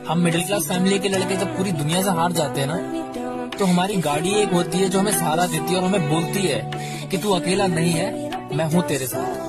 हम middle class family के लड़के जब पूरी दुनिया से हार जाते हैं ना, तो हमारी गाड़ी एक होती है जो हमें सहारा देती है और हमें बोलती है कि तू अकेला नहीं है, मैं हूँ तेरे साथ।